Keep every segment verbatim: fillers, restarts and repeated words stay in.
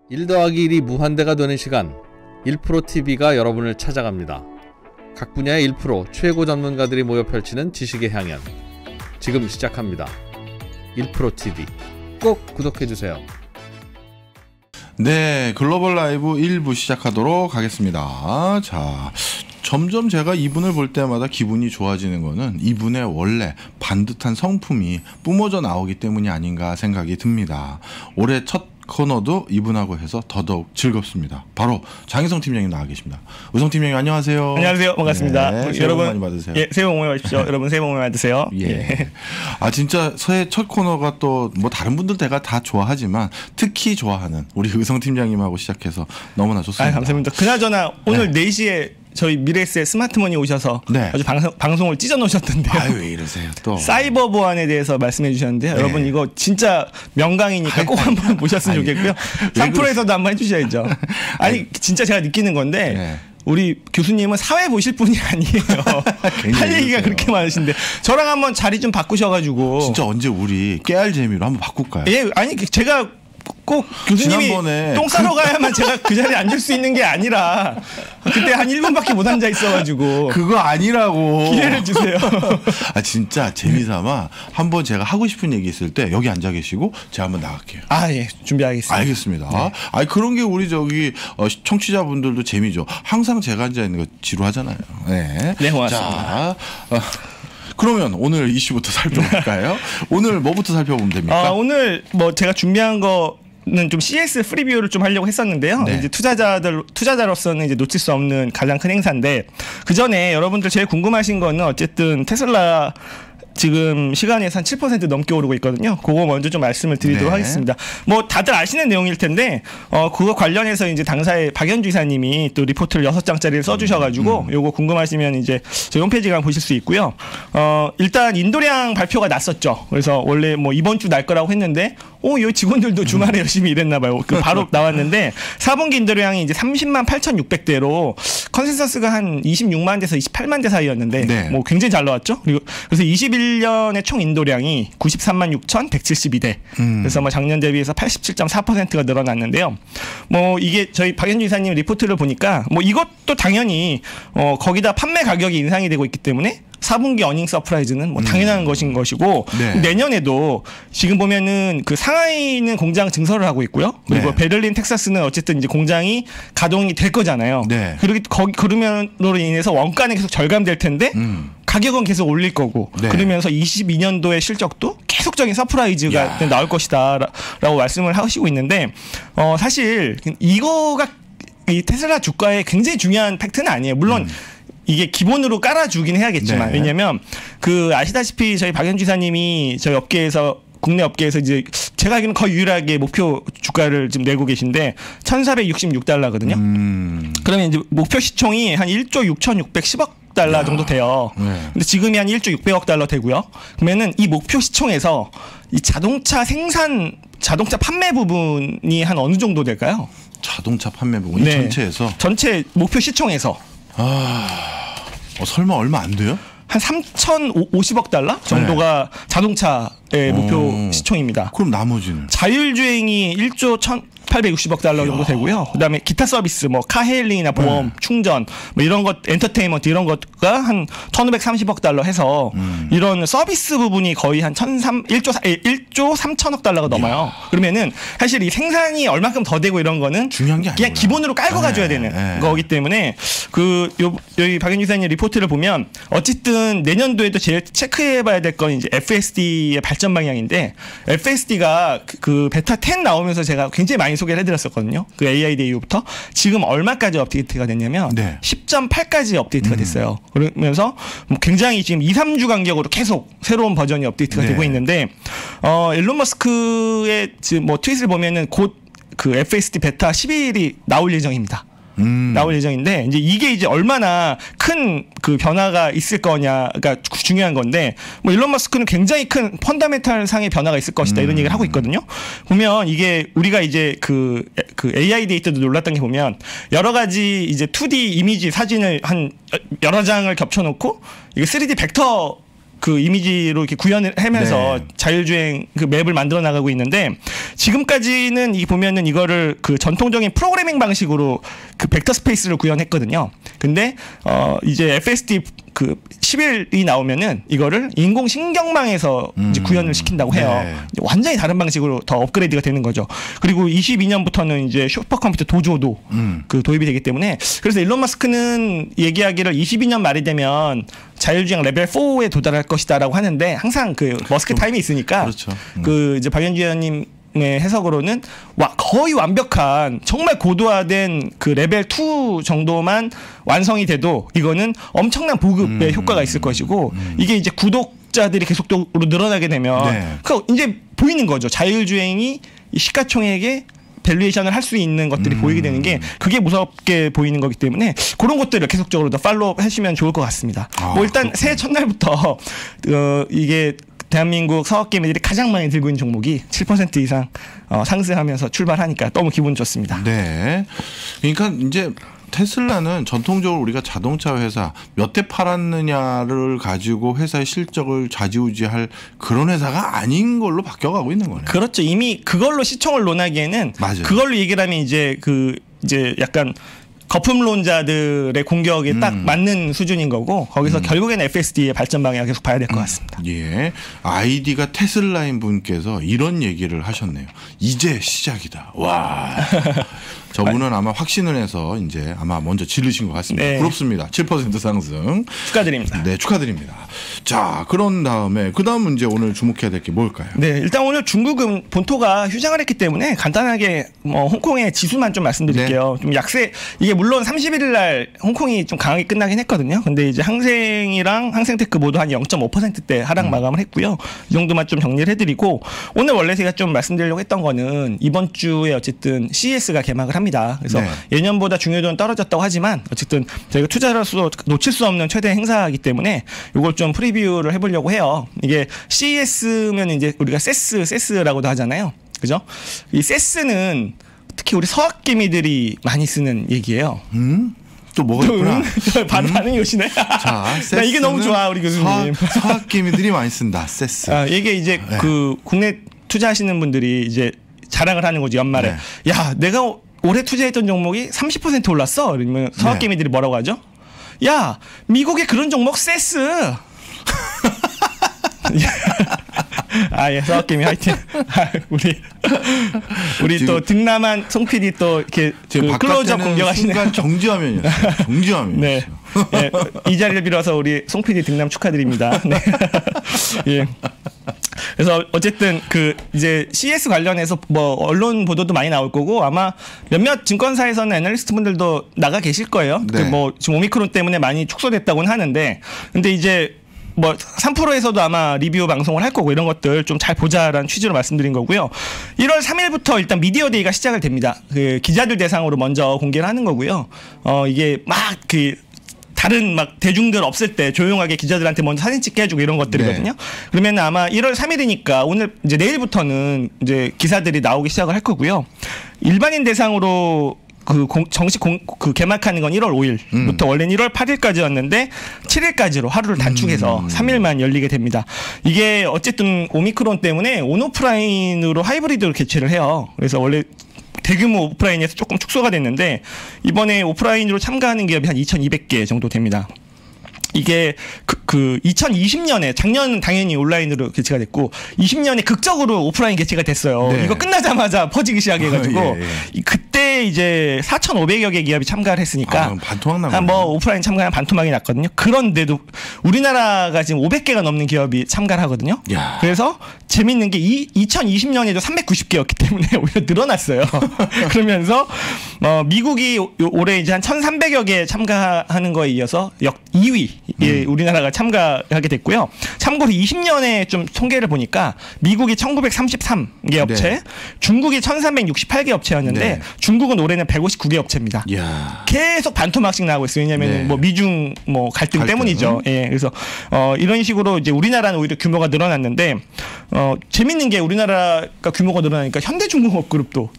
일 더하기 일이 무한대가 되는 시간, 일 프로 티비가 여러분을 찾아갑니다. 각 분야의 일 프로 최고 전문가들이 모여 펼치는 지식의 향연, 지금 시작합니다. 일 프로 티비 꼭 구독해주세요. 네, 글로벌 라이브 일 부 시작하도록 하겠습니다. 자, 점점 제가 이분을 볼 때마다 기분이 좋아지는 거는 이분의 원래 반듯한 성품이 뿜어져 나오기 때문이 아닌가 생각이 듭니다. 올해 첫 코너도 이분하고 해서 더더욱 즐겁습니다. 바로 장희성 팀장님 나와 계십니다. 의성 팀장님 안녕하세요. 안녕하세요. 반갑습니다. 네, 새해 여러분 복 많이 받으세요. 예, 새해 복 많이 받으십시오. 여러분 새해 복 많이 받으세요. 예. 예. 아 진짜 새해 첫 코너가 또 뭐 다른 분들 제가 다 좋아하지만 특히 좋아하는 우리 의성 팀장님하고 시작해서 너무나 좋습니다. 아, 감사합니다. 그나저나 오늘 네, 네 시에 저희 미래에셋 스마트머니 오셔서 네, 아주 방송, 방송을 찢어 놓으셨던데요. 아유, 왜 이러세요 또. 사이버 보안에 대해서 말씀해 주셨는데요. 네, 여러분 이거 진짜 명강이니까 꼭 한번 보셨으면 좋겠고요. 삼 프로에서도 한번 해주셔야죠. 아니 진짜 제가 느끼는 건데 네, 우리 교수님은 사회 보실 분이 아니에요. 할 얘기가 그렇게 많으신데 저랑 한번 자리 좀 바꾸셔가지고. 진짜 언제 우리 깨알 재미로 한번 바꿀까요? 예, 아니 제가 꼭 교수님이 지난번에 똥 싸러 가야만 제가 그 자리에 앉을 수 있는 게 아니라 그때 한 일 분밖에 못 앉아 있어가지고. 그거 아니라고. 기회를 주세요. 아 진짜 재미삼아 한번 제가 하고 싶은 얘기 있을 때 여기 앉아 계시고 제가 한번 나갈게요. 아 예, 준비하겠습니다. 알겠습니다. 네. 아니 그런 게 우리 저기 어, 청취자분들도 재미죠. 항상 제가 앉아 있는 거 지루하잖아요. 네, 네 고맙습니다. 자, 어, 그러면 오늘 이슈부터 살펴볼까요? 오늘 뭐부터 살펴보면 됩니까? 아, 오늘 뭐 제가 준비한 거 는 좀 씨에스 프리뷰를 좀 하려고 했었는데요. 네. 이제 투자자들 투자자로서는 이제 놓칠 수 없는 가장 큰 행사인데 그 전에 여러분들 제일 궁금하신 거는 어쨌든 테슬라 지금 시간에서 한 칠 퍼센트 넘게 오르고 있거든요. 그거 먼저 좀 말씀을 드리도록 네, 하겠습니다. 뭐 다들 아시는 내용일 텐데 어 그거 관련해서 이제 당사의 박연주 이사님이 또 리포트를 여섯 장짜리를 써주셔가지고 음, 음. 요거 궁금하시면 이제 저희 홈페이지 가면 보실 수 있고요. 어 일단 인도량 발표가 났었죠. 그래서 원래 뭐 이번 주 날 거라고 했는데 오, 요 직원들도 주말에 음. 열심히 일했나 봐요. 그 바로 나왔는데 사 분기 인도량이 이제 삼십만 팔천육백 대로 컨센서스가 한 이십육만 대에서 이십팔만 대 사이였는데 네, 뭐 굉장히 잘 나왔죠. 그리고 그래서 이십일 년의 총 인도량이 구십삼만 육천백칠십이 대. 음. 그래서 뭐 작년 대비해서 팔십칠 점 사 퍼센트가 늘어났는데요. 뭐 이게 저희 박연주 이사님 리포트를 보니까 뭐 이것도 당연히 어 거기다 판매 가격이 인상이 되고 있기 때문에 사 분기 어닝 서프라이즈는 뭐 당연한 음. 것인 것이고 네, 내년에도 지금 보면은 그 상하이에 있는 공장 증설을 하고 있고요. 그리고 네, 베를린, 텍사스는 어쨌든 이제 공장이 가동이 될 거잖아요. 네. 그리고 거기 그러면으로 인해서 원가는 계속 절감될 텐데 음. 가격은 계속 올릴 거고 네, 그러면서 이십이 년도의 실적도 계속적인 서프라이즈가 야. 나올 것이다라고 말씀을 하시고 있는데 어 사실 이거가 이 테슬라 주가에 굉장히 중요한 팩트는 아니에요. 물론 음. 이게 기본으로 깔아주긴 해야겠지만 네, 왜냐하면 그 아시다시피 저희 박연주 이사님이 저희 업계에서 국내 업계에서 이제 제가 알기로는 거의 유일하게 목표 주가를 지금 내고 계신데 천사백육십육 달러거든요. 음. 그러면 이제 목표 시총이 한 일조 육천육백십억 달러 야. 정도 돼요. 네. 근데 지금이 한 일조 육백억 달러 되고요. 그러면은 이 목표 시총에서 이 자동차 생산, 자동차 판매 부분이 한 어느 정도 될까요? 자동차 판매 부분이 네, 전체에서? 전체 목표 시총에서. 아, 어, 설마 얼마 안 돼요? 한 삼천오십억 달러 정도가 네, 자동차의 목표 오, 시총입니다. 그럼 나머지는? 자율주행이 일조 천팔백육십억 달러 정도 되고요. 그다음에 기타 서비스 뭐 카헤일링이나 보험, 네, 충전 뭐 이런 것, 엔터테인먼트 이런 것가 한 천오백삼십억 달러 해서 음. 이런 서비스 부분이 거의 한 일조 삼천억 달러가 넘어요. 이야. 그러면은 사실 이 생산이 얼마큼 더 되고 이런 거는 중요한 게 아니구나. 그냥 기본으로 깔고 네, 가줘야 되는 네, 거기 때문에 그 요, 여기 박연주 이사님 리포트를 보면 어쨌든 내년도에도 제일 체크해봐야 될 건 이제 에프에스디의 발전 방향인데 에프에스디가 그, 그 베타 텐 나오면서 제가 굉장히 많이 소개를 해드렸었거든요. 그 에이아이디 이후부터 지금 얼마까지 업데이트가 됐냐면 네, 십 점 팔까지 업데이트가 음. 됐어요. 그러면서 뭐 굉장히 지금 이, 삼 주 간격으로 계속 새로운 버전이 업데이트가 네, 되고 있는데 어, 일론 머스크의 지금 뭐 트윗을 보면은 곧 그 에프에스디 베타 십일이 나올 예정입니다. 음. 나올 예정인데 이제 이게 이제 얼마나 큰 그 변화가 있을 거냐가 중요한 건데 뭐 일론 머스크는 굉장히 큰 펀더멘탈 상의 변화가 있을 것이다 음. 이런 얘기를 하고 있거든요. 보면 이게 우리가 이제 그, 그 에이아이 데이터도 놀랐던 게 보면 여러 가지 이제 투디 이미지 사진을 한 여러 장을 겹쳐놓고 이게 쓰리디 벡터 그 이미지로 이렇게 구현을 하면서 네. 자율주행 그 맵을 만들어 나가고 있는데 지금까지는 이 보면은 이거를 그 전통적인 프로그래밍 방식으로 그 벡터 스페이스를 구현했거든요. 근데 어 이제 에프에스디 그 십일이 나오면은 이거를 인공신경망에서 음. 이제 구현을 시킨다고 해요. 네. 완전히 다른 방식으로 더 업그레이드가 되는 거죠. 그리고 이십이 년부터는 이제 슈퍼컴퓨터 도조도 음. 그 도입이 되기 때문에 그래서 일론 마스크는 얘기하기를 이십이 년 말이 되면 자율주행 레벨 사에 도달할 것이다라고 하는데 항상 그 머스크 타임이 있으니까 그렇죠. 음. 그 이제 박연주 의원님 의 해석으로는 와 거의 완벽한 정말 고도화된 그 레벨 이 정도만 완성이 돼도 이거는 엄청난 보급의 음. 효과가 있을 것이고 음. 이게 이제 구독자들이 계속적으로 늘어나게 되면 네. 그 이제 보이는 거죠. 자율주행이 이 시가총액에 밸류에이션을 할 수 있는 것들이 음. 보이게 되는 게 그게 무섭게 보이는 거기 때문에 그런 것들을 계속적으로 더 팔로우 하시면 좋을 것 같습니다. 아, 뭐 일단 그렇구나. 새해 첫날부터 어 이게 대한민국 서학개미들이 가장 많이 들고 있는 종목이 칠 퍼센트 이상 어, 상승하면서 출발하니까 너무 기분 좋습니다. 네. 그러니까 이제 테슬라는 전통적으로 우리가 자동차 회사 몇 대 팔았느냐를 가지고 회사의 실적을 좌지우지할 그런 회사가 아닌 걸로 바뀌어가고 있는 거네요. 그렇죠. 이미 그걸로 시총을 논하기에는 맞아요. 그걸로 얘기를 하면 이제 그 이제 약간 거품론자들의 공격에 음. 딱 맞는 수준인 거고 거기서 음. 결국에는 에프에스디의 발전 방향을 계속 봐야 될 것 같습니다. 예, 아이디가 테슬라인 분께서 이런 얘기를 하셨네요. 이제 시작이다. 와, 저분은 아마 확신을 해서 이제 아마 먼저 지르신 것 같습니다. 네. 부럽습니다. 칠 퍼센트 상승 축하드립니다. 네, 축하드립니다. 자, 그런 다음에 그 다음 문제 오늘 주목해야 될 게 뭘까요? 네, 일단 오늘 중국은 본토가 휴장을 했기 때문에 간단하게 뭐 홍콩의 지수만 좀 말씀드릴게요. 네. 좀 약세 이게 물론 삼십일 일 날 홍콩이 좀 강하게 끝나긴 했거든요. 근데 이제 항생이랑 항생테크 모두 한 영 점 오 퍼센트대 하락 음. 마감을 했고요. 이 정도만 좀 정리를 해드리고 오늘 원래 제가 좀 말씀드리려고 했던 거는 이번 주에 어쨌든 씨이에스가 개막을 합니다. 그래서 네. 예년보다 중요도는 떨어졌다고 하지만 어쨌든 저희가 투자로서 놓칠 수 없는 최대 행사이기 때문에 이걸 좀 프리뷰를 해보려고 해요. 이게 씨이에스면 이제 우리가 세스, 세스라고도 하잖아요. 그죠? 이 세스는 특히 우리 서학개미들이 많이 쓰는 얘기예요. 음? 또 뭐가 있구나. 반응, 반응이 오시네. 자, 나 이게 너무 좋아, 우리 교수님. 서학개미들이 많이 쓴다. 세스. 아, 이게 이제 네. 그 국내 투자하시는 분들이 이제 자랑을 하는 거지 연말에. 네. 야, 내가 올해 투자했던 종목이 삼십 퍼센트 올랐어. 그러면 서학개미들이 네. 뭐라고 하죠? 야, 미국의 그런 종목 세스. 아, 예, 서학개미 화이팅. 아, 우리 우리 또 등남한 송 피디 또 이렇게 그 클로즈업 공격하시네요. 순간 정지화면이었어요. 정지화면. 네. 예, 이 자리를 빌어서 우리 송 피디 등남 축하드립니다. 네. 예. 그래서 어쨌든 그 이제 씨이에스 관련해서 뭐 언론 보도도 많이 나올 거고 아마 몇몇 증권사에서는 애널리스트 분들도 나가 계실 거예요. 네. 그 뭐 지금 오미크론 때문에 많이 축소됐다고는 하는데 근데 이제 뭐 삼 프로에서도 아마 리뷰 방송을 할 거고 이런 것들 좀 잘 보자라는 취지로 말씀드린 거고요. 일월 삼일부터 일단 미디어 데이가 시작을 됩니다. 그 기자들 대상으로 먼저 공개를 하는 거고요. 어 이게 막 그 다른 막 대중들 없을 때 조용하게 기자들한테 먼저 사진 찍게 해주고 이런 것들이거든요. 네. 그러면 아마 일월 삼일이니까 오늘 이제 내일부터는 이제 기사들이 나오기 시작을 할 거고요. 일반인 대상으로 그 공, 정식 공, 그 개막하는 건 일월 오일부터 음. 원래는 일월 팔일까지였는데 칠일까지로 하루를 단축해서 음. 삼 일만 열리게 됩니다. 이게 어쨌든 오미크론 때문에 온오프라인으로 하이브리드로 개최를 해요. 그래서 원래 대규모 오프라인에서 조금 축소가 됐는데 이번에 오프라인으로 참가하는 기업이 한 이천이백 개 정도 됩니다. 이게 그, 그 이천이십 년에 작년 당연히 온라인으로 개최가 됐고 이십 년에 극적으로 오프라인 개최가 됐어요. 네. 이거 끝나자마자 퍼지기 시작해가지고 예, 예. 그때 이제 사천오백여 개 기업이 참가를 했으니까 아, 반토막 나고 뭐 오프라인 참가한 반토막이 났거든요. 그런데도 우리나라가 지금 오백 개가 넘는 기업이 참가를 하거든요. 야. 그래서 재밌는 게 이, 이천이십 년에도 삼백구십 개였기 때문에 오히려 늘어났어요. 그러면서 어, 미국이 올해 이제 한 천삼백여 개 참가하는 거에 이어서 역 이 위 예, 음. 우리나라가 참가하게 됐고요. 참고로 이십 년에 좀 통계를 보니까 미국이 천구백삼십삼 개 업체, 네. 중국이 천삼백육십팔 개 업체였는데 네. 중국은 올해는 백오십구 개 업체입니다. 이야. 계속 반토막씩 나고 있어요. 왜냐하면 네. 뭐 미중 뭐 갈등, 갈등 때문이죠. 예, 그래서 어, 이런 식으로 이제 우리나라는 오히려 규모가 늘어났는데 어, 재밌는 게 우리나라가 규모가 늘어나니까 현대중공업 그룹도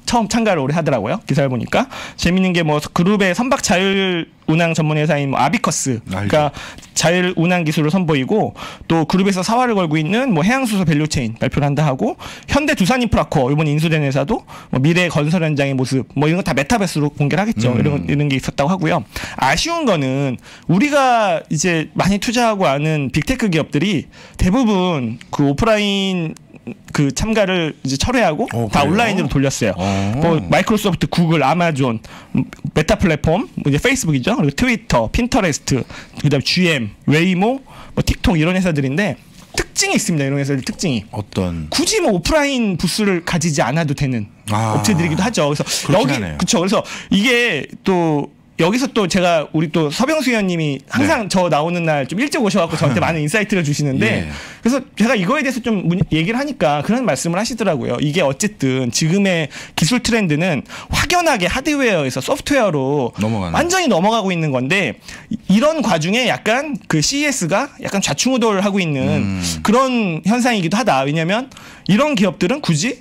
처음 참가를 올해 하더라고요. 기사를 보니까 재밌는 게 뭐 그룹의 선박 자율 운항 전문 회사인 뭐 아비커스, 그러니까 자율 운항 기술을 선보이고 또 그룹에서 사활을 걸고 있는 뭐 해양수소 밸류체인 발표를 한다 하고 현대 두산인프라코어 이번 인수된 회사도 뭐 미래 건설 현장의 모습 뭐 이런 거 다 메타버스로 공개를 하겠죠. 음. 이런 이런 게 있었다고 하고요. 아쉬운 거는 우리가 이제 많이 투자하고 아는 빅테크 기업들이 대부분 그 오프라인 그 참가를 이제 철회하고 오, 다 온라인으로 돌렸어요. 오. 뭐 마이크로소프트, 구글, 아마존, 메타 플랫폼, 이제 페이스북이죠. 그리고 트위터, 핀터레스트, 그다음 지엠, 웨이모, 뭐 틱톡 이런 회사들인데 특징이 있습니다. 이런 회사들 특징이 어떤 굳이 뭐 오프라인 부스를 가지지 않아도 되는 아. 업체들이기도 하죠. 그래서 여기 그렇죠. 그래서 이게 또 여기서 또 제가 우리 또 서병수 의원님이 항상 네. 저 나오는 날 좀 일찍 오셔갖고 저한테 많은 인사이트를 주시는데 예. 그래서 제가 이거에 대해서 좀 얘기를 하니까 그런 말씀을 하시더라고요. 이게 어쨌든 지금의 기술 트렌드는 확연하게 하드웨어에서 소프트웨어로 넘어가는. 완전히 넘어가고 있는 건데 이런 과중에 약간 그 씨이에스가 약간 좌충우돌하고 있는 음. 그런 현상이기도 하다. 왜냐하면 이런 기업들은 굳이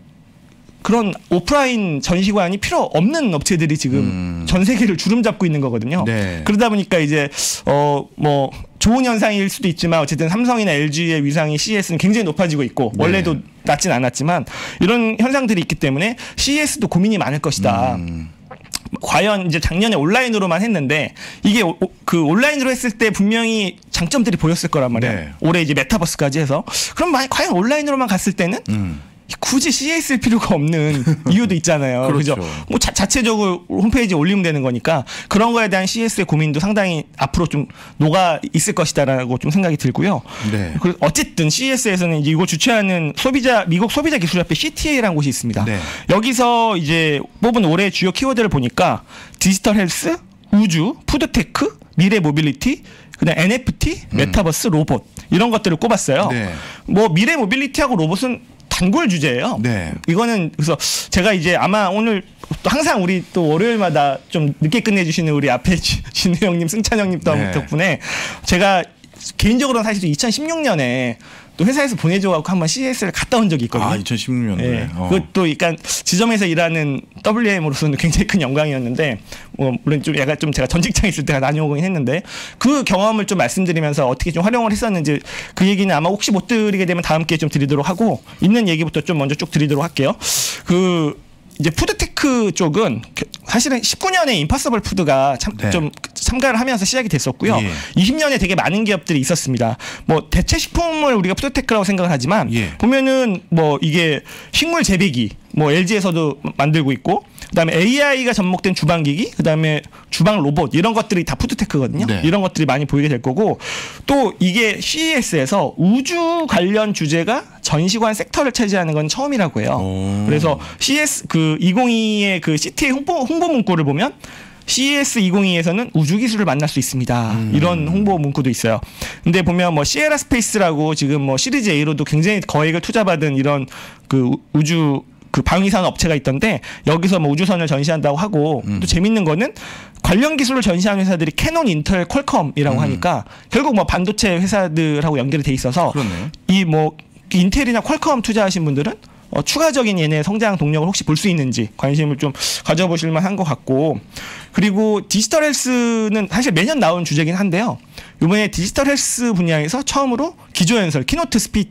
그런 오프라인 전시관이 필요 없는 업체들이 지금 음. 전 세계를 주름 잡고 있는 거거든요. 네. 그러다 보니까 이제 어 뭐 좋은 현상일 수도 있지만 어쨌든 삼성이나 엘지의 위상이 씨이에스는 굉장히 높아지고 있고 네. 원래도 낮진 않았지만 이런 현상들이 있기 때문에 씨이에스도 고민이 많을 것이다. 음. 과연 이제 작년에 온라인으로만 했는데 이게 오, 그 온라인으로 했을 때 분명히 장점들이 보였을 거란 말이에요. 네. 올해 이제 메타버스까지 해서 그럼 만약 과연 온라인으로만 갔을 때는 음. 굳이 씨이에스일 필요가 없는 이유도 있잖아요. 그렇죠. 그죠? 뭐 자, 자체적으로 홈페이지에 올리면 되는 거니까 그런 거에 대한 씨이에스의 고민도 상당히 앞으로 좀 녹아 있을 것이다라고 좀 생각이 들고요. 네. 그리고 어쨌든 씨이에스에서는 이제 이거 주최하는 소비자 미국 소비자 기술협회 씨티에이라는 곳이 있습니다. 네. 여기서 이제 뽑은 올해 주요 키워드를 보니까 디지털 헬스, 우주, 푸드테크, 미래 모빌리티, 그다음 엔에프티, 메타버스, 음. 로봇 이런 것들을 꼽았어요. 네. 뭐 미래 모빌리티하고 로봇은 단골 주제예요. 네. 이거는 그래서 제가 이제 아마 오늘 또 항상 우리 또 월요일마다 좀 늦게 끝내주시는 우리 앞에 진우 형님, 승찬 형님 네. 덕분에 제가 개인적으로는 사실 이천십육 년에 또 회사에서 보내줘갖고 한번 씨이에스를 갔다 온 적이 있거든요. 아, 이천십육 년도에. 네. 어. 그것도 약간 지점에서 일하는 더블유엠으로서는 굉장히 큰 영광이었는데, 뭐 물론 좀 약간 좀 제가 전 직장에 있을 때가 다녀오긴 했는데 그 경험을 좀 말씀드리면서 어떻게 좀 활용을 했었는지 그 얘기는 아마 혹시 못 드리게 되면 다음 기회에 좀 드리도록 하고 있는 얘기부터 좀 먼저 쭉 드리도록 할게요. 그 이제 푸드테크 쪽은 사실은 십구 년에 임파서블 푸드가 참, 네. 좀 참가를 하면서 시작이 됐었고요. 예. 이십 년에 되게 많은 기업들이 있었습니다. 뭐 대체 식품을 우리가 푸드테크라고 생각을 하지만 예. 보면은 뭐 이게 식물 재배기 뭐 엘지에서도 만들고 있고 그다음에 에이아이가 접목된 주방기기 그다음에 주방 로봇 이런 것들이 다 푸드테크거든요. 네. 이런 것들이 많이 보이게 될 거고 또 이게 씨이에스에서 우주 관련 주제가 전시관 섹터를 차지하는 건 처음이라고 해요. 오. 그래서 씨이에스 그 이천이십이의 그 씨티에이 홍보, 홍보 문구를 보면 씨이에스 이천이십이에서는 우주 기술을 만날 수 있습니다. 음. 이런 홍보 문구도 있어요. 근데 보면 뭐 시에라 스페이스라고 지금 뭐 시리즈 A로도 굉장히 거액을 투자받은 이런 그 우주 그 방위산 업체가 있던데 여기서 뭐 우주선을 전시한다고 하고 음. 또 재밌는 거는 관련 기술을 전시하는 회사들이 캐논, 인텔, 퀄컴이라고 음. 하니까 결국 뭐 반도체 회사들하고 연결이 돼 있어서 이 뭐 인텔이나 퀄컴 투자하신 분들은 어, 추가적인 얘네 성장 동력을 혹시 볼 수 있는지 관심을 좀 가져보실 만한 것 같고 그리고 디지털 헬스는 사실 매년 나오는 주제긴 한데요. 이번에 디지털 헬스 분야에서 처음으로 기조연설, 키노트 스피,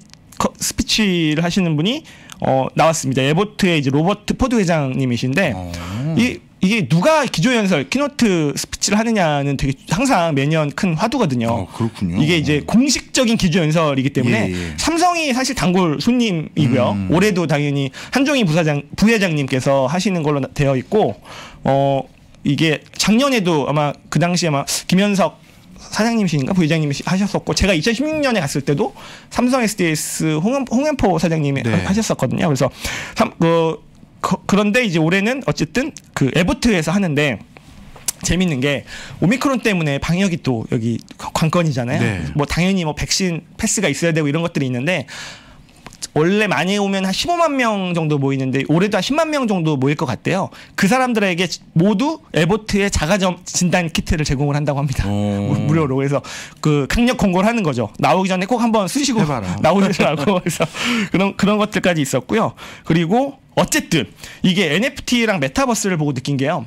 스피치를 하시는 분이 어, 나왔습니다. 에보트의 이제 로버트 포드 회장님이신데 어. 이 이게 누가 기조연설, 키노트 스피치를 하느냐는 되게 항상 매년 큰 화두거든요. 어, 그렇군요. 이게 이제 공식적인 기조연설이기 때문에 예, 예. 삼성이 사실 단골 손님이고요. 음. 올해도 당연히 한종희 부사장, 부회장님께서 하시는 걸로 되어 있고, 어, 이게 작년에도 아마 그 당시에 아마 김현석 사장님이신가 부회장님이 하셨었고 제가 이천십육 년에 갔을 때도 삼성 에스디에스 홍연, 홍연포 사장님이 네. 하셨었거든요. 그래서 삼, 그 그, 그런데 이제 올해는 어쨌든 그 에보트에서 하는데 재밌는 게 오미크론 때문에 방역이 또 여기 관건이잖아요. 네. 뭐 당연히 뭐 백신 패스가 있어야 되고 이런 것들이 있는데 원래 많이 오면 한 십오만 명 정도 모이는데 올해도 한 십만 명 정도 모일 것 같대요. 그 사람들에게 모두 에보트의 자가 진단 키트를 제공을 한다고 합니다. 무료로. 그래서 그 강력 권고를 하는 거죠. 나오기 전에 꼭 한번 쓰시고 해봐라. 나오시라고. 그래서 그런 그런 것들까지 있었고요. 그리고 어쨌든 이게 엔에프티랑 메타버스를 보고 느낀 게요.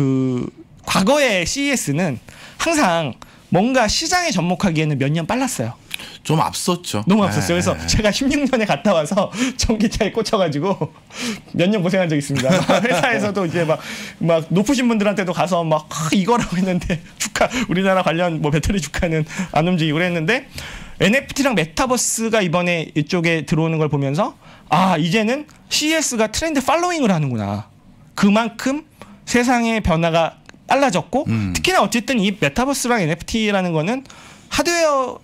그 과거의 씨이에스는 항상 뭔가 시장에 접목하기에는 몇 년 빨랐어요. 좀 앞섰죠. 너무 앞섰어요. 그래서 네. 제가 십육 년에 갔다 와서 전기차에 꽂혀가지고 몇 년 고생한 적이 있습니다. 회사에서도 이제 막, 막 높으신 분들한테도 가서 막 이거라고 했는데 주가 우리나라 관련 뭐 배터리 주가는 안 움직이고 그랬는데 엔에프티랑 메타버스가 이번에 이쪽에 들어오는 걸 보면서 아 이제는 씨이에스가 트렌드 팔로잉을 하는구나. 그만큼 세상의 변화가 빨라졌고 음. 특히나 어쨌든 이 메타버스랑 엔에프티라는 거는 하드웨어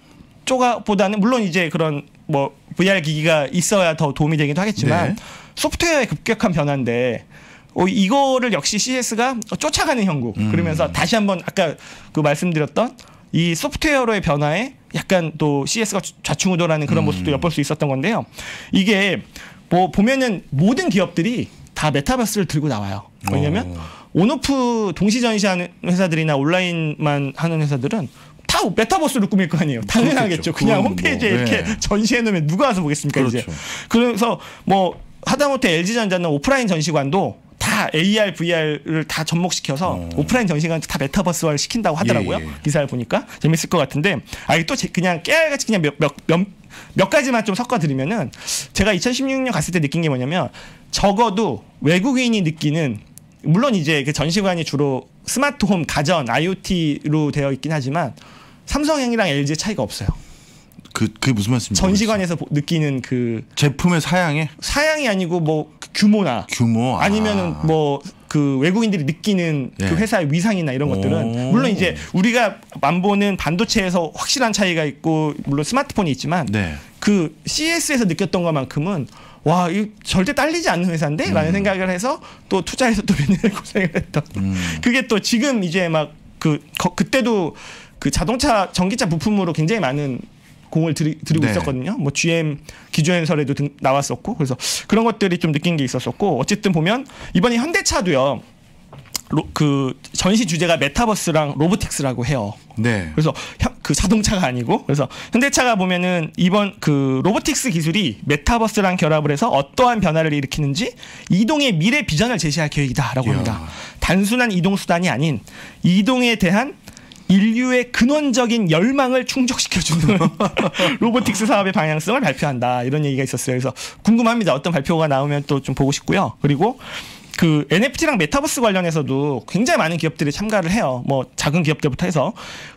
쪽보다는 물론 이제 그런 뭐 브이알 기기가 있어야 더 도움이 되기도 하겠지만 네. 소프트웨어의 급격한 변화인데 어, 이거를 역시 씨이에스가 쫓아가는 형국. 음. 그러면서 다시 한번 아까 그 말씀드렸던 이 소프트웨어로의 변화에 약간 또 씨이에스가 좌충우돌하는 그런 음. 모습도 엿볼 수 있었던 건데요. 이게 뭐 보면은 모든 기업들이 다 메타버스를 들고 나와요. 왜냐면 오. 온오프 동시 전시하는 회사들이나 온라인만 하는 회사들은 다 메타버스를 꾸밀 거 아니에요. 당연하겠죠. 그냥 홈페이지에 뭐, 이렇게 네. 전시해 놓으면 누가 와서 보겠습니까? 그렇죠. 이제. 그래서 뭐 하다못해 엘지전자는 오프라인 전시관도 다 에이알, 브이알을 다 접목시켜서 어. 오프라인 전시관 다 메타버스화를 시킨다고 하더라고요. 예, 예. 기사를 보니까 재밌을 것 같은데 아 이게 또 그냥 깨알같이 그냥 몇, 몇, 몇, 몇 가지만 좀 섞어드리면은 제가 이천십육 년 갔을 때 느낀 게 뭐냐면 적어도 외국인이 느끼는 물론 이제 그 전시관이 주로 스마트홈, 가전, 아이오티로 되어 있긴 하지만 삼성이랑 엘지의 차이가 없어요. 그, 그게 무슨 말씀이세요? 전시관에서 느끼는 그 제품의 사양에? 사양이 아니고 뭐 규모나 규모 아니면은 아. 뭐 그 외국인들이 느끼는 네. 그 회사의 위상이나 이런 것들은 물론 이제 우리가 만보는 반도체에서 확실한 차이가 있고 물론 스마트폰이 있지만 네. 그 씨이에스에서 느꼈던 것만큼은 와, 이거 절대 딸리지 않는 회사인데? 음. 라는 생각을 해서 또 투자해서 또 몇 년을 고생을 했던. 음. 그게 또 지금 이제 막 그, 그때도 그 자동차, 전기차 부품으로 굉장히 많은 공을 들이, 들이고 네. 있었거든요. 뭐 지엠 기조연설에도 등, 나왔었고. 그래서 그런 것들이 좀 느낀 게 있었었고. 어쨌든 보면 이번에 현대차도요. 로, 그 전시 주제가 메타버스랑 로보틱스라고 해요. 네. 그래서 그 자동차가 아니고 그래서 현대차가 보면은 이번 그 로보틱스 기술이 메타버스랑 결합을 해서 어떠한 변화를 일으키는지 이동의 미래 비전을 제시할 계획이다라고 이야. 합니다. 단순한 이동 수단이 아닌 이동에 대한 인류의 근원적인 열망을 충족시켜주는 로보틱스 사업의 방향성을 발표한다. 이런 얘기가 있었어요. 그래서 궁금합니다. 어떤 발표가 나오면 또 좀 보고 싶고요. 그리고 그 엔에프티랑 메타버스 관련해서도 굉장히 많은 기업들이 참가를 해요. 뭐 작은 기업들부터 해서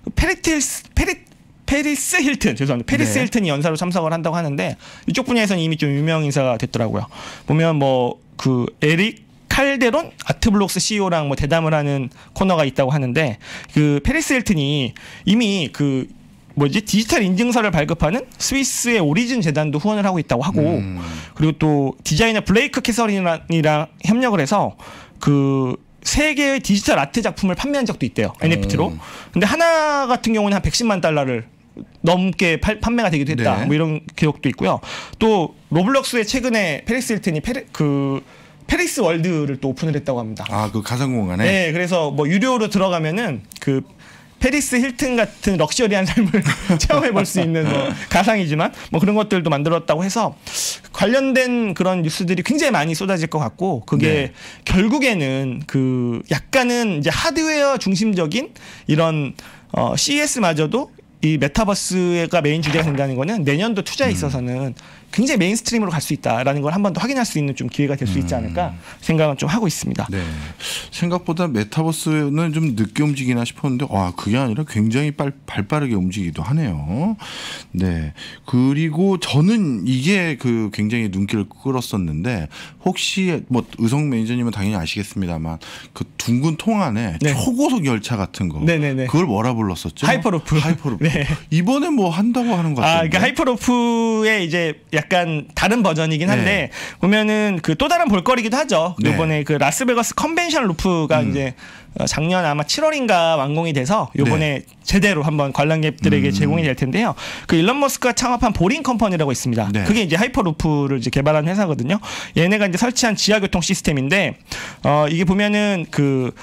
페리틸스, 페리, 페리스 힐튼 죄송합니다. 페리스 네. 힐튼이 연사로 참석을 한다고 하는데 이쪽 분야에서는 이미 좀 유명 인사가 됐더라고요. 보면 뭐 그 에릭 칼데론 아트블록스 씨이오랑 뭐 대담을 하는 코너가 있다고 하는데 그 페리스 힐튼이 이미 그 뭐지 디지털 인증서를 발급하는 스위스의 오리진 재단도 후원을 하고 있다고 하고 음. 그리고 또 디자이너 블레이크 캐서린이랑 협력을 해서 그 세 개의 디지털 아트 작품을 판매한 적도 있대요. 엔에프티로. 음. 근데 하나 같은 경우는 한 백십만 달러를 넘게 팔, 판매가 되기도 했다. 네. 뭐 이런 기록도 있고요. 또 로블록스의 최근에 페리스 힐튼이 페리, 그 페리스 월드를 또 오픈을 했다고 합니다. 아, 그 가상 공간에. 네, 그래서 뭐 유료로 들어가면은 그 페리스 힐튼 같은 럭셔리한 삶을 체험해 볼 수 있는 뭐 가상이지만 뭐 그런 것들도 만들었다고 해서 관련된 그런 뉴스들이 굉장히 많이 쏟아질 것 같고 그게 네. 결국에는 그 약간은 이제 하드웨어 중심적인 이런 어 씨이에스마저도 이 메타버스가 메인 주제가 된다는 거는 내년도 투자에 있어서는 굉장히 메인스트림으로 갈 수 있다라는 걸 한 번 더 확인할 수 있는 좀 기회가 될 수 있지 않을까 생각은 좀 하고 있습니다. 네. 생각보다 메타버스는 좀 늦게 움직이나 싶었는데 와 그게 아니라 굉장히 빨, 발빠르게 움직이기도 하네요. 네. 그리고 저는 이게 그 굉장히 눈길을 끌었었는데 혹시 뭐 의성 매니저님은 당연히 아시겠습니다만 그 둥근 통 안에 네. 초고속 열차 같은 거 네네네. 그걸 뭐라 불렀었죠? 하이퍼루프. 하이퍼루프. 네. 이번에 뭐 한다고 하는 것 같은데. 아, 그러니까 하이퍼루프에 이제 약간 다른 버전이긴 한데 네. 보면은 그 또 다른 볼거리기도 하죠. 네. 이번에 그 라스베가스 컨벤션 루프가 음. 이제 작년 아마 칠월인가 완공이 돼서 요번에 네. 제대로 한번 관람객들에게 음. 제공이 될 텐데요. 그 일론 머스크가 창업한 보링 컴퍼니라고 있습니다. 네. 그게 이제 하이퍼루프를 이제 개발한 회사거든요. 얘네가 이제 설치한 지하교통 시스템인데 어 이게 보면은 그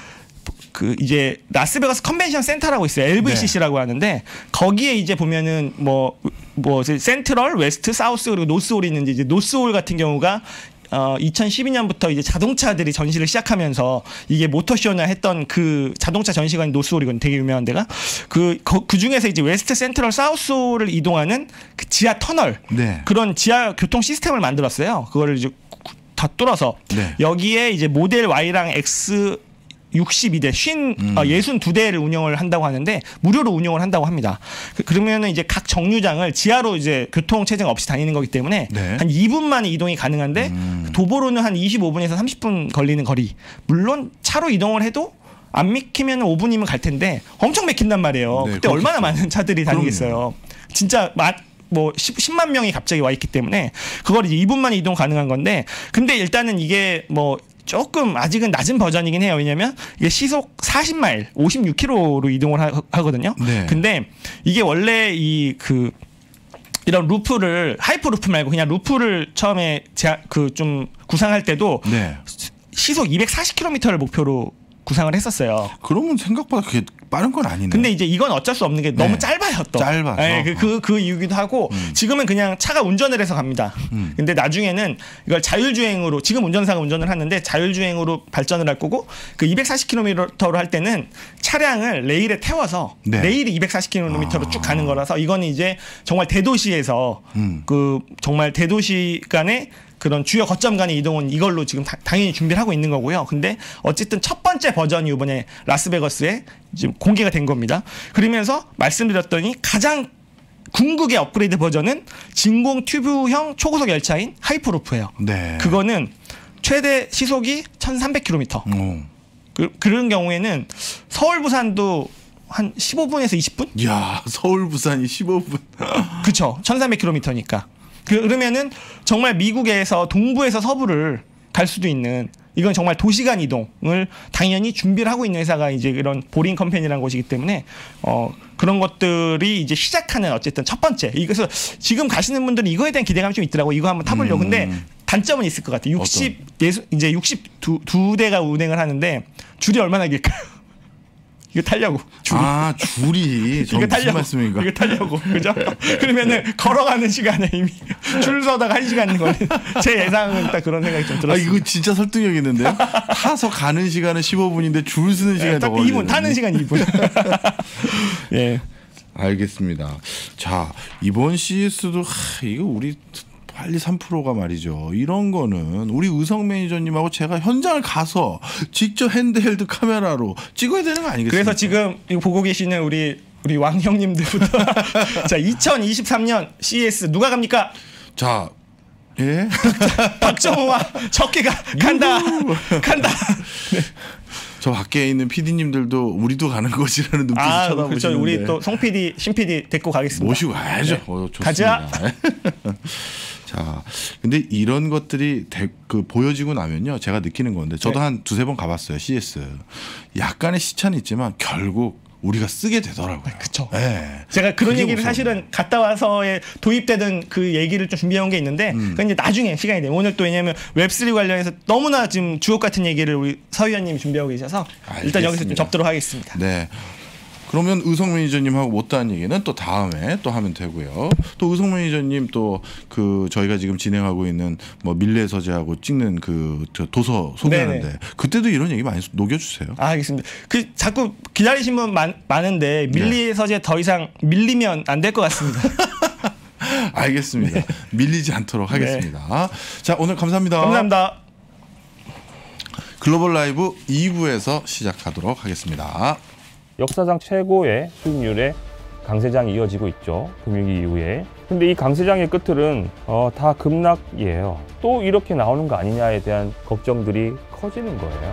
그 이제 라스베가스 컨벤션 센터라고 있어요. 엘브이씨씨라고 네. 하는데 거기에 이제 보면은 뭐 뭐 센트럴, 웨스트, 사우스 그리고 노스홀이 있는데 이제 노스홀 같은 경우가 어 이천십이 년부터 이제 자동차들이 전시를 시작하면서 이게 모터쇼나 했던 그 자동차 전시관이 노스홀이거든요. 되게 유명한 데가 그, 그 중에서 이제 웨스트, 센트럴, 사우스홀을 이동하는 그 지하 터널 네. 그런 지하 교통 시스템을 만들었어요. 그거를 이제 다 뚫어서 네. 여기에 이제 모델 Y랑 X 육십이 대, 쉰, 음. 어, 육십이 대를 운영을 한다고 하는데 무료로 운영을 한다고 합니다. 그, 그러면은 이제 각 정류장을 지하로 이제 교통 체증 없이 다니는 거기 때문에 네. 한 이 분 만에 이동이 가능한데 음. 도보로는 한 이십오 분에서 삼십 분 걸리는 거리. 물론 차로 이동을 해도 안 막히면 오 분이면 갈 텐데 엄청 막힌단 말이에요. 네, 그때 얼마나 많은 차들이 다니겠어요. 그럼요. 진짜 마, 뭐 십만 명이 갑자기 와 있기 때문에 그걸 이제 이 분 만에 이동 가능한 건데 근데 일단은 이게 뭐 조금 아직은 낮은 버전이긴 해요. 왜냐면 이게 시속 사십 마일, 오십육 킬로미터로 이동을 하, 하거든요. 네. 근데 이게 원래 이 그 이런 루프를 하이퍼 루프 말고 그냥 루프를 처음에 그 좀 구상할 때도 네. 시속 이백사십 킬로미터를 목표로 구상을 했었어요. 그러면 생각보다 그게 빠른 건 아니네. 근데 이제 이건 어쩔 수 없는 게 너무 네. 짧아요. 또. 짧아서. 네, 그, 그, 그 이유기도 하고 음. 지금은 그냥 차가 운전을 해서 갑니다. 음. 근데 나중에는 이걸 자율주행으로 지금 운전사가 운전을 하는데 자율주행으로 발전을 할 거고 그 이백사십 킬로미터로 할 때는 차량을 레일에 태워서 네. 레일이 이백사십 킬로미터로 아. 쭉 가는 거라서 이거는 이제 정말 대도시에서 음. 그 정말 대도시 간에 그런 주요 거점 간의 이동은 이걸로 지금 다, 당연히 준비를 하고 있는 거고요. 근데 어쨌든 첫 번째 버전이 이번에 라스베가스에 지금 공개가 된 겁니다. 그러면서 말씀드렸더니 가장 궁극의 업그레이드 버전은 진공 튜브형 초고속 열차인 하이퍼루프예요. 네. 그거는 최대 시속이 천삼백 킬로미터. 음. 그, 그런 경우에는 서울 부산도 한 십오 분에서 이십 분? 이야, 서울 부산이 십오 분. 그렇죠. 천삼백 킬로미터니까. 그러면은 정말 미국에서 동부에서 서부를 갈 수도 있는 이건 정말 도시간 이동을 당연히 준비를 하고 있는 회사가 이제 이런 보링 컴퍼니라는 곳이기 때문에 어 그런 것들이 이제 시작하는 어쨌든 첫 번째. 그래서 지금 가시는 분들은 이거에 대한 기대감이 좀 있더라고. 이거 한번 타보려고. 음. 근데 단점은 있을 것 같아요. 육십 예수, 이제 육십이 대가 운행을 하는데 줄이 얼마나 길까요? 이거 타려고. 줄이. 아, 줄이. 이거 타려고. 말씀인가? 이거 타려고. 그죠? 그러면은 걸어가는 시간에 이미 줄 서다가 한 시간 걸린. 제 예상은 딱 그런 생각이 좀 들었어요. 아, 이거 진짜 설득력 있는데요? 타서 가는 시간은 십오 분인데 줄 서는 시간이 더 걸리네. 이 분, 타는 시간 이 분. 예. 알겠습니다. 자, 이번 씨이에스도 하, 이거 우리 빨리 삼 프로가 말이죠. 이런 거는 우리 의성 매니저님하고 제가 현장을 가서 직접 핸드헬드 카메라로 찍어야 되는 거 아니겠습니까? 그래서 지금 이거 보고 계시는 우리 우리 왕 형님들부터 자 이천이십삼 년 씨이에스 누가 갑니까? 자, 예, 박정호와 적개가 간다, 간다. 네. 저 밖에 있는 피디님들도 우리도 가는 것이라는 눈빛을 아, 쳐다보시는데. 그렇죠. 우리 또 송 피디, 신 피디 데리고 가겠습니다. 모시고 가야죠. 네. 어, 가자. 자, 근데 이런 것들이 대, 그 보여지고 나면요, 제가 느끼는 건데, 저도 네. 한 두세 번 가봤어요, 씨이에스. 약간의 시차는 있지만 결국 우리가 쓰게 되더라고요. 그렇죠. 네. 제가 그런 얘기를 무서워. 사실은 갔다 와서에 도입되던 그 얘기를 좀 준비해온 게 있는데, 음. 그건 이제 나중에 시간이 돼요. 오늘 또 왜냐면 웹쓰리 관련해서 너무나 지금 주옥 같은 얘기를 우리 서 의원님이 준비하고 계셔서 알겠습니다. 일단 여기서 좀 접도록 하겠습니다. 네. 그러면 의성 매니저님하고 못다한 얘기는 또 다음에 또 하면 되고요. 또 의성 매니저님 또 그 저희가 지금 진행하고 있는 뭐 밀레 서재하고 찍는 그 도서 소개하는데 네네. 그때도 이런 얘기 많이 녹여주세요. 아, 알겠습니다. 그 자꾸 기다리신 분 많, 많은데 밀리 네. 서재 더 이상 밀리면 안 될 것 같습니다. 알겠습니다. 네. 밀리지 않도록 하겠습니다. 네. 자, 오늘 감사합니다. 감사합니다. 글로벌 라이브 이 부에서 시작하도록 하겠습니다. 역사상 최고의 수익률의 강세장이 이어지고 있죠. 금융위기 이후에. 근데 이 강세장의 끝은 어, 다 급락이에요. 또 이렇게 나오는 거 아니냐에 대한 걱정들이 커지는 거예요.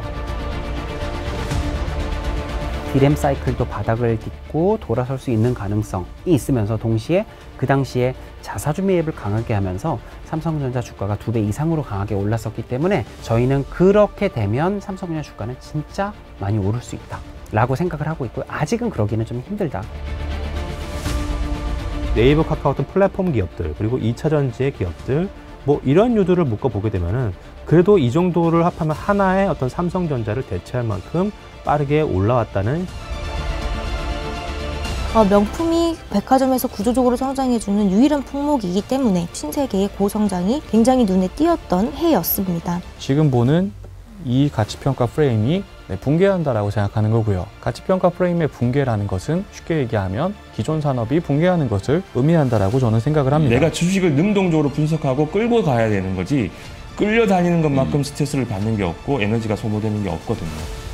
디램 사이클도 바닥을 딛고 돌아설 수 있는 가능성이 있으면서 동시에 그 당시에 자사주 매입을 강하게 하면서 삼성전자 주가가 두 배 이상으로 강하게 올랐었기 때문에 저희는 그렇게 되면 삼성전자 주가는 진짜 많이 오를 수 있다 라고 생각을 하고 있고요. 아직은 그러기는 좀 힘들다. 네이버, 카카오톡 플랫폼 기업들, 그리고 이 차 전지의 기업들, 뭐 이런 유두를 묶어보게 되면은 그래도 이 정도를 합하면 하나의 어떤 삼성전자를 대체할 만큼 빠르게 올라왔다는. 어, 명품이 백화점에서 구조적으로 성장해주는 유일한 품목이기 때문에 신세계의 고성장이 굉장히 눈에 띄었던 해였습니다. 지금 보는 이 가치평가 프레임이 네, 붕괴한다라고 생각하는 거고요. 가치평가 프레임의 붕괴라는 것은 쉽게 얘기하면 기존 산업이 붕괴하는 것을 의미한다라고 저는 생각을 합니다. 내가 주식을 능동적으로 분석하고 끌고 가야 되는 거지 끌려다니는 것만큼 스트레스를 받는 게 없고 에너지가 소모되는 게 없거든요.